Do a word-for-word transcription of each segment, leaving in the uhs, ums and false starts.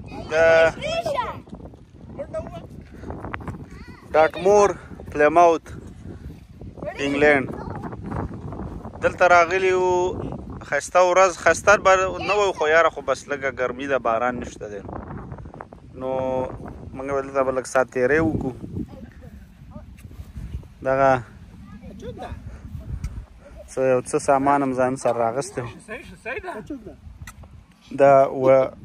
د ډاټمور پلیماوت انګلند دلته راغلي وو ښایسته ورځ ښایسته به نه وی خو یاره خو بس لږه ګرمي ده باران نشته دی نو موږ به دلته به لږ ساعت تېری وکړو دغه څه یو څه سامان هم ځان سره راغستی وو دا و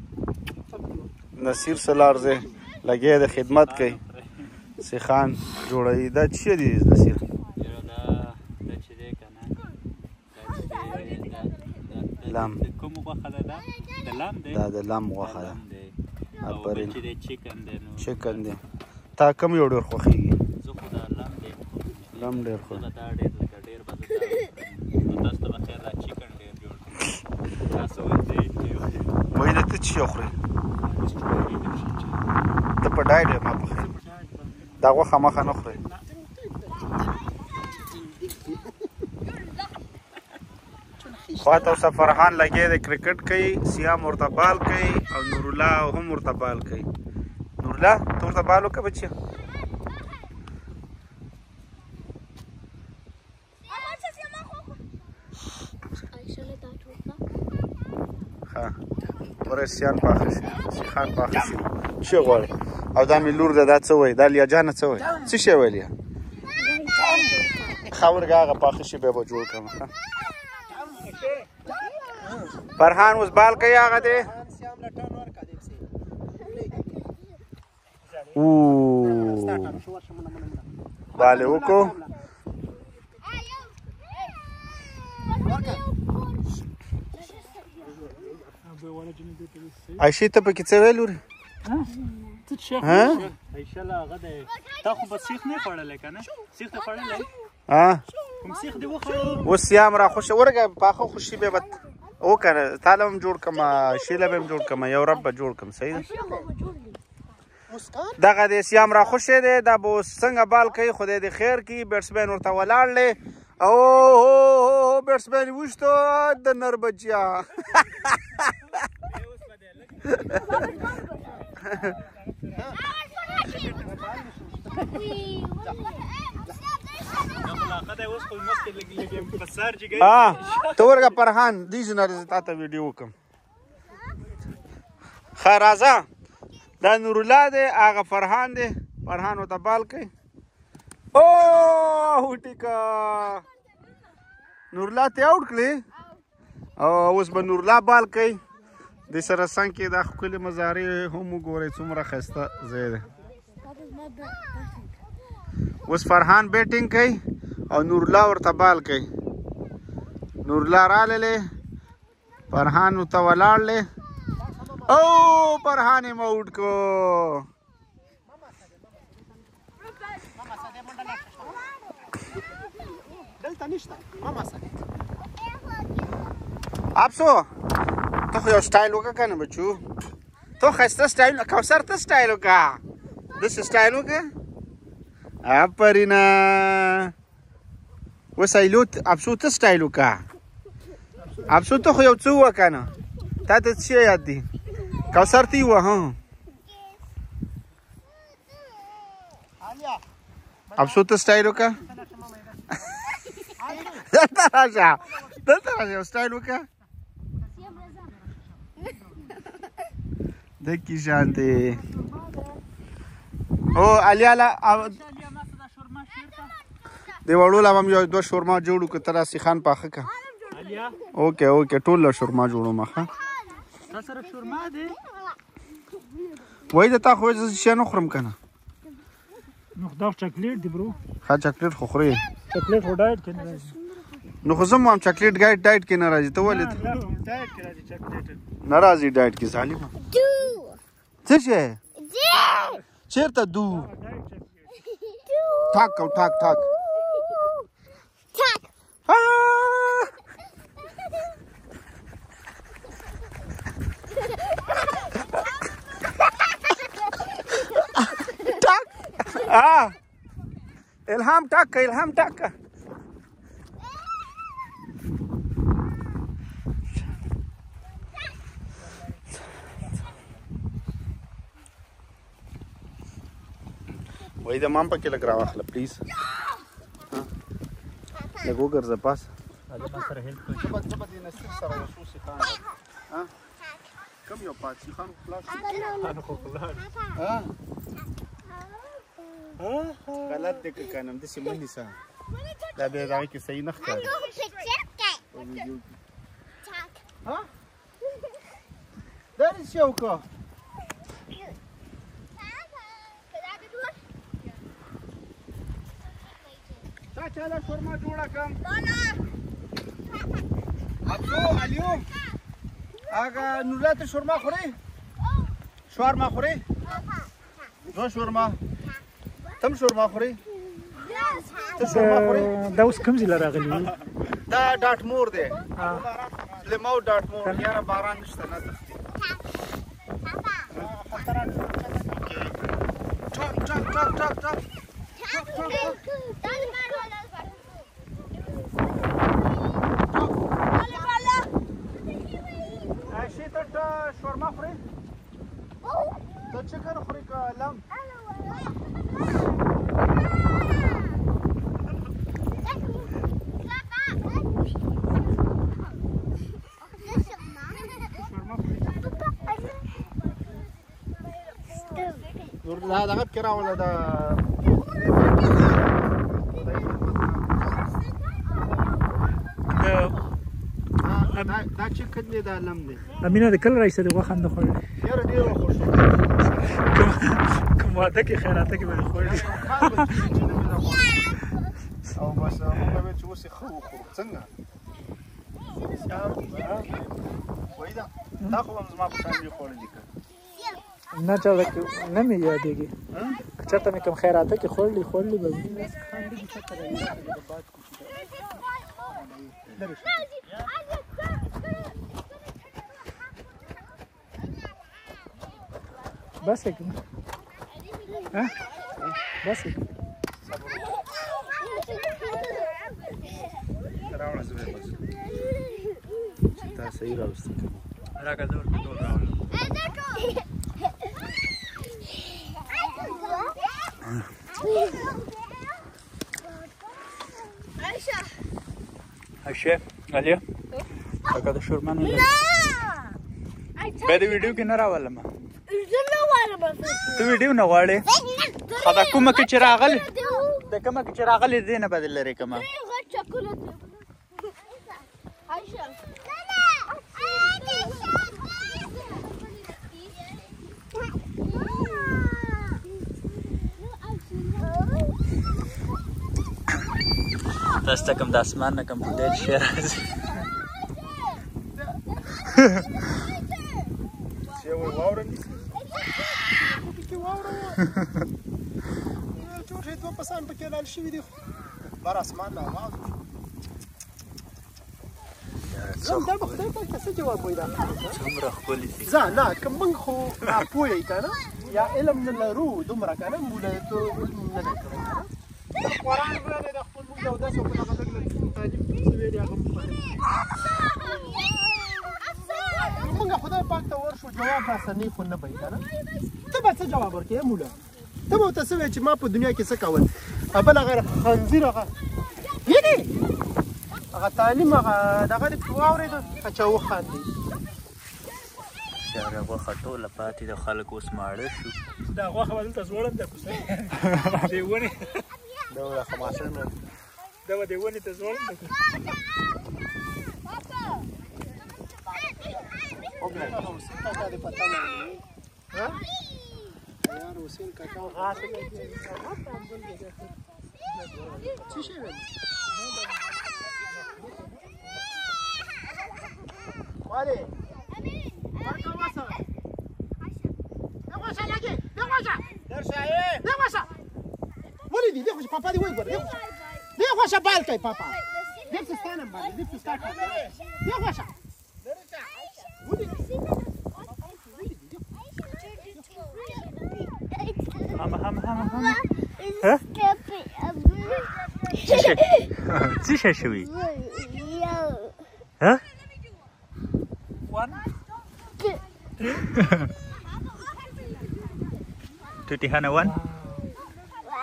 نصیر سلار دی لګیا دی خدمت کوي سیخان جوړوي دا څه دي نصیر لم دا د لم غوښه ده آفرین چکن دی تا کوم یو ډېر خوښېږي لم ډېر خوښ وایي ته څه شی خورې ته په ډایټ یې ما پخوې دا غوښه مخه نه خورې خواته اوسه فرحان لګی دی کرکټ کوي سیام ورته بال کوي او نورالله هم ورته بال کوي نورالله ته ورته بال وکړه بچیه ښه وره سیان پاخه شي سیخان پاخه شي څه غواړې او دا مې لور ده دا څه وایي دا لیاجانه څه وایي څه شی ویل یې ښه ورګه هغه پاخه شي بیا به جوړ کړم فرحان اوس بال کوي هغه دی بال یې وکړو عایشې ته پکې څه ویل ورې اوس سیام را خوښه ورګه پاخه خوشي بیا به وکنه تاله هم جوړ کړم شیله به هم جوړ کړم یو رب به جوړ کړم صحیح ده دغه د سیام را خوشی دی دا به اوس څنګه بال کوي خدای دې خیر کړي بیټسمین ورته ولاړ دی او بیټسمین وشتو د نر بچیا ته ورګه فرحان دې جنرال تا ته ویډیو وکم ښه راځه دا نورالله دی هغه فرحان دی فرحان ورته بال کوي او هوټیکه نورالله ته آوټ کړې او اوس به نورالله بال کوي دې سره څنګ کې دا ښکلې مزارې هم وګورئ څومره ښایسته ځای دی اوس فرحان بیټینګ کوي او نورالله ورته بال کوي نورالله راغلی فرحان ورته ولاړلی او فرحان یې موټ کو ابسو ته خو یو سټایل وکړه که نه بچو ته ښایسته سټایل کوثر ته سټایل وکړه داسې سټایل وکړه آفرینه اوس ایلو ابسو ته سټایل وکړه ابسو ته خو یو څه ووه که نه تا ته څه یاد دي کوثر ته یې ووهه ابسو ته سټایل وکړه دلته راشه دلته راشه یو سټایل وکړه دکی شان دی او علیاله د وړو لا هم یو دوه شورما جوړو که ته راسې خان پاخه که اوکې اوکې ټول له شورما جوړوم ښه تا سره شورما دی وایي د تا خو زه شی نه خورم که نه نو خو دا چاکلیټ دی برو ښه چاکلیټ خو خورې چاکلیټ خو ډایټ کې نه راځي نو خو زه هم وایم چاکلیټ ډایټ ډایټ کې نه راځي ته ولې ډایټ کې راځي چاکلیټ نه راځي ډایټ کې ظالمه څه شی چېرته دو ټاک او ټاک ټاک اه الهام ټاکه الهام ټاکه وای د مام پکې لګ راواخله پلیز لږ وګرځه پاس هغه ما سره هیلپ کوي زبد زبد یې نصیر سره وسوسې خان ها کم یو پاتې خان خلاص خان خو خلاص ها غلط دې که کنم داسې مه نیسه دا بیا دغه کې صحیح نه ښکاري ها دا دې څه وکړه چا چاله شورما جوړه کړم ابزو اليوم هغه نورات شورما خوري شورما خوري زه شورما تم شورما خوري ته شورما خوري دا اوس کوم ځای راغلی دا ډاټ مور دی لمو ډاټ مور یاره باران نشته نه تختی ټاک ټاک ټاک ټاک ټاک شورما خوري ته چکن خوري که لم دا دغه کې راوله دا دا چکن دی دا لم دی امینه د کله راځي د غوښه نه خوړل یاره ډېر وخوښ کوم واده کې خیراته کې به خوړل او بس موږ به چې اوس یې ښه وخورو څنګه وایي دا دا خو هم زما په شان دي خوړلي که نه چا نه مې یادېږي که چېرته مې کوم خیراته کې خوړلي خوړلي به بس ہے ہاں بس ہے راوړه زه بس تا صحیح راوستې راکا زور ټول راوړل عائشہ علیا راکا د شورما نه به د ویډیو کې نه راولم ته ویډیو نه غواړې دا کومه کې چې راغلی د کومه کې چې راغلی دې نه بدل لري کومه تاسو ته کوم د اسمان نه کوم فوټیج شیر راځي چې واوره نیسي ټوټې دوه پسان پکې لاړ شوي دي بار اسمان نه اواز دا به خدای پاک ته څه جواب وایي دا څومره ښکلي دي زه نه که موږ خو ناپوه یې که نه یا علم نه لرو دومره که نه مولایتو نه دی کړی د قرآن ویلی د خپل موږ او داسې خو دغه لږ لږ تعلیم څه ویلي هغه موږ موږ خدای پاک ته ورشو جواب راسنی خو نه وایي که نه ته به څه جواب ورکړې مولا ته به ورته څه وایې چې ما په دنیا کې څه کول بل هغه خنځیر هغه یدې هغه تعلیم هغه دغه دې واورېده اچا وخاندې یاره غوښه ټوله پاتې ده خلک اوس ماړه شو دا غوښه به دلته زوړم ده کوسه دې ونې دا به د خماسه نه دا به دې ونې ته زوړم ده وګوره حسین کاکا دې پته نه ها یار حسین کاکا غاښ څه شي ویل والي مرکه واسه دغه شاګه دغه شا درشه ايه دغه شا ولې دې دغه پاپا دې وای ګور دغه دغه شا بال کوي پاپا دغه ستانه باندې دغه ستاکه دغه شا درشه ولې هم هم هم هم ها څه شي شوی ها one two Tuti Hana one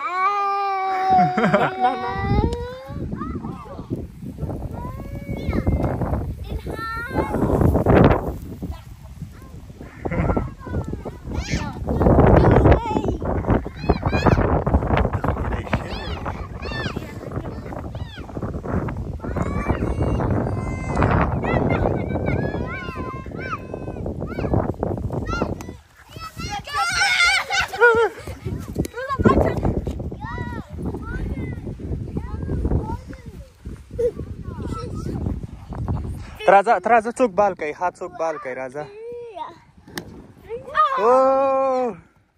راځه راځه څوک بال کوي ها څوک بال کوي راځه او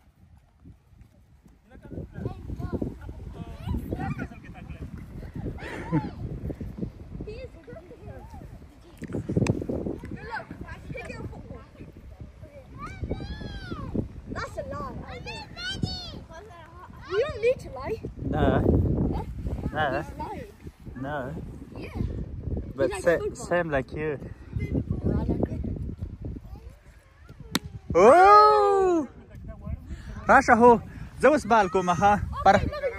No. No. No. But sa same like you. Oh! Rasha ho. Zawas bal ko maha. Para.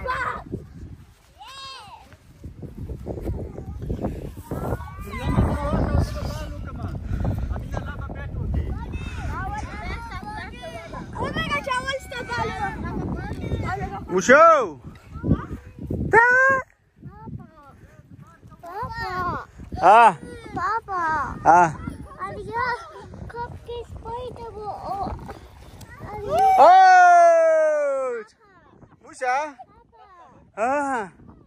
Musho! Ta! Ah. Papa. Ah. Aliya cupcake spider wo. Oh! Musa? Ah.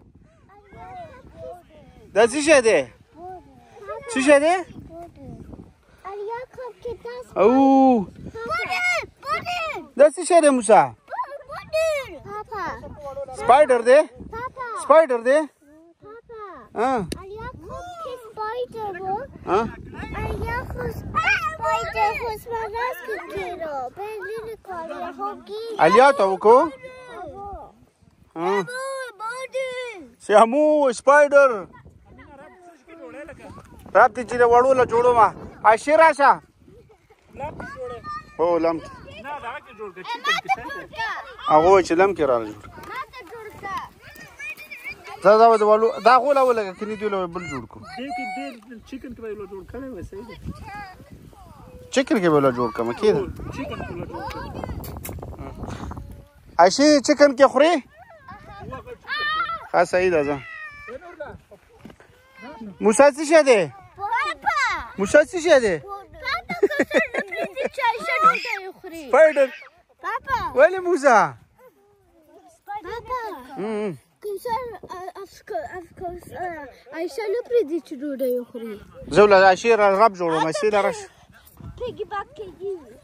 Da ce şede? Ce şede? Aliya cupcake das. Oh! Budur, budur. Da ce şede Musa? Budur. Papa. Spider de? Papa. Spider de? Papa. Ah. Aliya cupcake spider wo. Ah. Aliya spider was manas kiro. Belli kali hogi. Aliya tavko? Ah. Budur. Siamu spider. Rap ti chile wadu la jodo ma. Ashira sha. Oh lam. Na da ke jod ke chicken ke sahi. Ago chilam ke ral jod. Ma ta jodka. دا دا ولو دا غولا ولا کني دی له بل جوړ کو دې کې ډېر چکن کې ویلو جوړ کړی و صحیح ده چکن کې ولا جوړ کما کېده چکن کې جوړ کړی عائشې چکن کې خوري ها صحیح ده ځه موسی څه شه ده Papa. موسی څه شه ده Papa kızım çay şarkı yukarı. سپایډر Papa. ولی موسی Papa. هم Kızlar afka afka Ayşe ne prediçi yukarı. زول عائشې را رب جوړو مې سي لرش Peki bak ki.